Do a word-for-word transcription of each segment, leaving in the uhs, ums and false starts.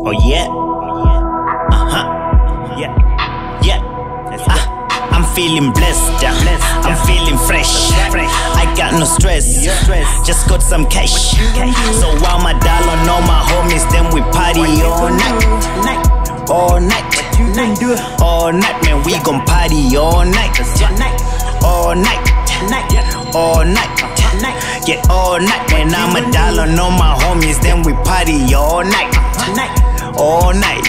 Oh yeah. Uh-huh. Yeah. Yeah. Ah, I'm feeling blessed. I'm feeling fresh. I got no stress. Just got some cash. So while my dollar and all my homies, then we party all night. All night. All night, man, we gon' party all night. All night. All night. Yeah, all night, man, I'm a dollar and all my homies, then we party all night. All night.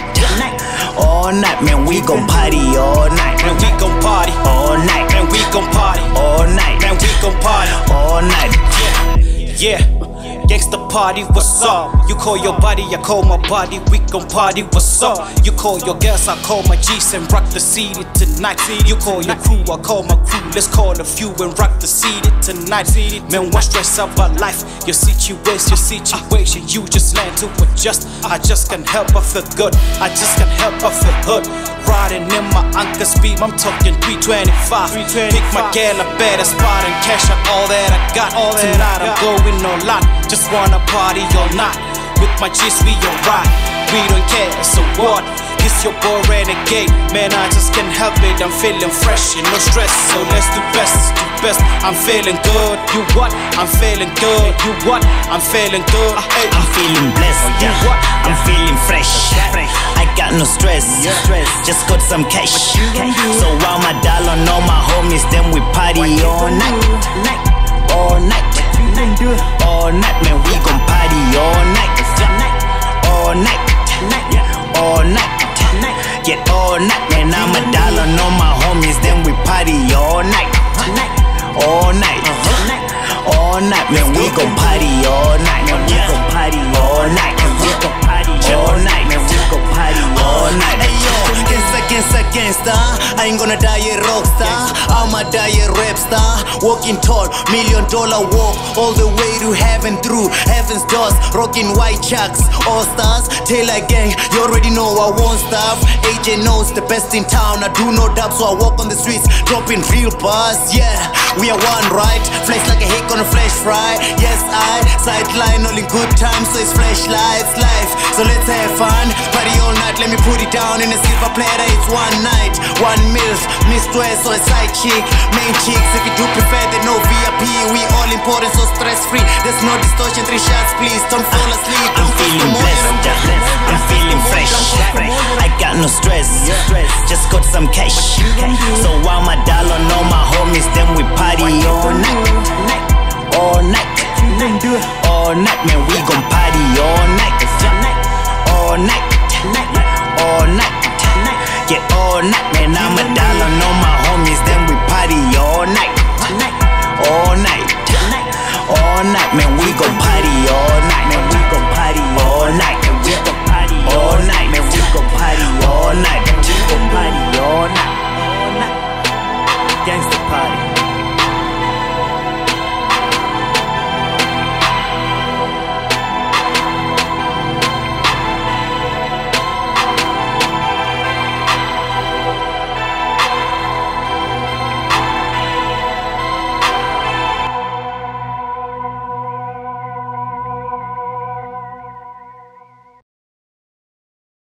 All night, man, we gon' party all night. Man, we gon' party all night. Man, we gon' party all night. Man, we gon' party all night. Yeah, yeah. Gangsta party, what's up? You call your body, I call my body. We gon' party, what's up? You call your girls, I call my G's and rock the city tonight. You call your crew, I call my crew. Let's call a few and rock the city tonight. Man, why stress about life? Your situation, your situation. You just learn to adjust. I just can't help but feel good. I just can't help but feel hood. Riding in my uncle's beam, I'm talking three twenty-five. Pick my girl a better spot and cash out all that I got. Tonight I'm going on lot. Just wanna party all night. With my G's we alright. We don't care, so what? It's your boy Renegade. Man, I just can't help it. I'm feeling fresh and no stress. So let's do best, do best. I'm feeling good. You what? I'm feeling good. You what? I'm feeling good. Hey. I'm feeling blessed. You what? I'm feeling fresh. I got no stress. Just got some cash. So while my dollar and all my homies, then we party all night. All night. All night, man, we gon' party all night. All night. All night. Yeah, all night, man, I'm a dollar and all my homies, then we party all night. All night. All night, man, we gon' party all night. We gon' party all night. We gon' party all night. Man, we gon' party all night. Hey yo, gangsta, gangsta, gangsta. I ain't gonna die a rockstar. I'ma die a rap star. Walking tall, million dollar walk all the way to heaven through heaven's doors. Rocking white chucks, all stars. Taylor gang, you already know I won't stop. A J knows the best in town. I do no dub, so I walk on the streets, dropping real bars. Yeah, we are one, right? Flex like a hick on a flash fry. Yes, I sideline all in good times, so it's flashlights life. So let's have fun, party all night. Let me put it down in a silver platter. It's one night, one milf, mistress or a side chick, main chicks. If you do prefer, then no V I P. We all important, so stress free. There's no distortion. Three shots, please. Don't fall asleep. I'm feeling blessed. I'm feeling fresh. I got no stress. Just got some cash. So while my dollar and all my homies, then we party all night. All night. All night, man, we gon' party all night. All night. All night. Yeah.